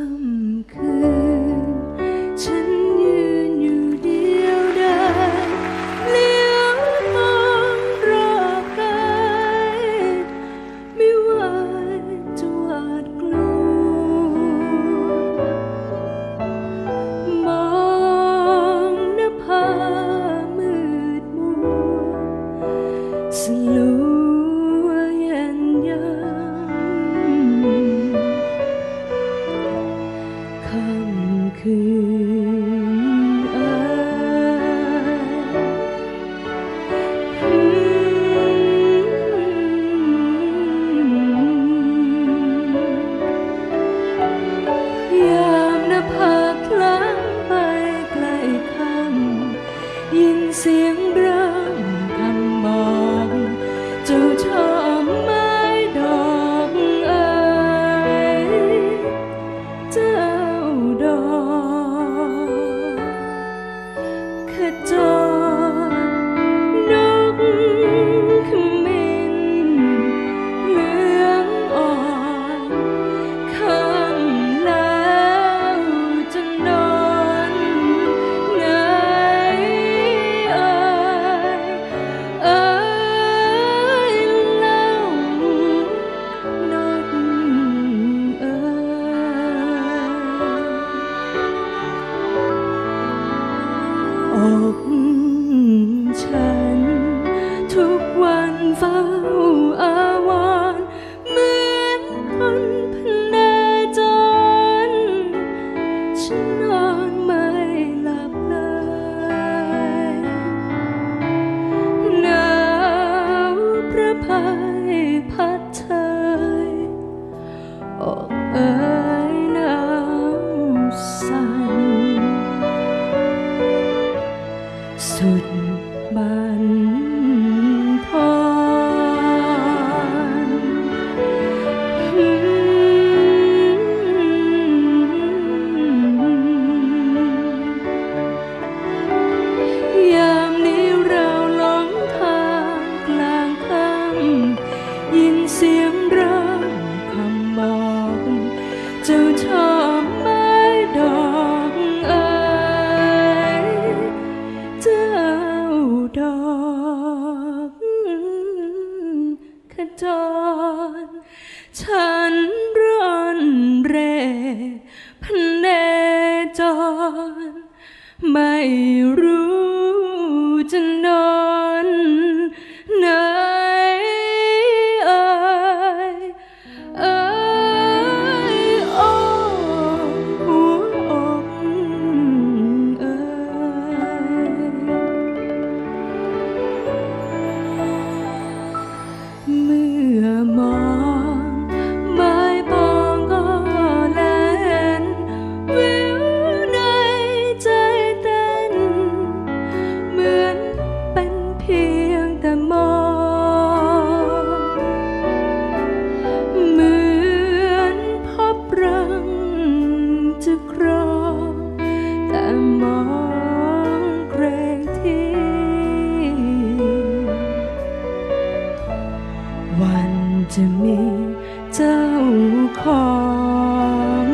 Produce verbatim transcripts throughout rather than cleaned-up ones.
ำคืนฉันยืนอยู่เดียวดายเลี้ยวมองรอบกายไม่ว่าจะหวาดกลัวมองหน้าผามืดมัวสลัวยันยันค่ำคืนเอ่ยยามหน้าผาคล้ำไปไกลค่ำยินเสียงร้องคำบอกเจ้าชอบไม้ดอกเอ่ยเจ้าดอกขจรนกขมิ้นเหลืองอ่อนคำแล้วจะนอนไงเอ่ยเอ่ยเล่านกเอ่ยอกฉันทุกวันเฝ้าอาวรณ์เหมือนคนพเนจรฉันนอนไม่หลับเลยหนาวพระพัยพัดเชยอกเอ่ยหนาวสั่นสุดบันทอนยามนี้เราหลงทางกลางค่ำยินเสียงร้องคำบอกเจ้าชอบไม้ดอกเอ่ยเจ้าดอกขจรฉันร่อนเร่พเนจรไม่รู้จะนอนไหนเอ่ยเอ่ยโอ้หัวอกเอ่ยเมื่อมองไม้ปองก็แลนวิวในใจเต้นเหมือนเป็นเพียงแต่มองเหมือนพบรังจะครองแต่มองเกรงที่วันจะมีเจ้าของ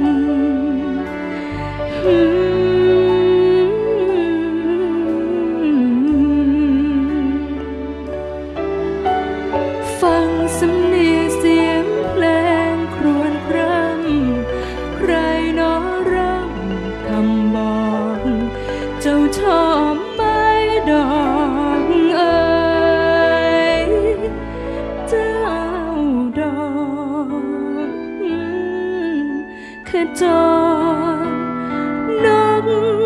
ฟังสำเนียงเสียงเพลงครวญคร่ำใครหนอร้องคำบอกเจ้าชอบไม้ดอกเอ่ยเจ้าดอกขจรนก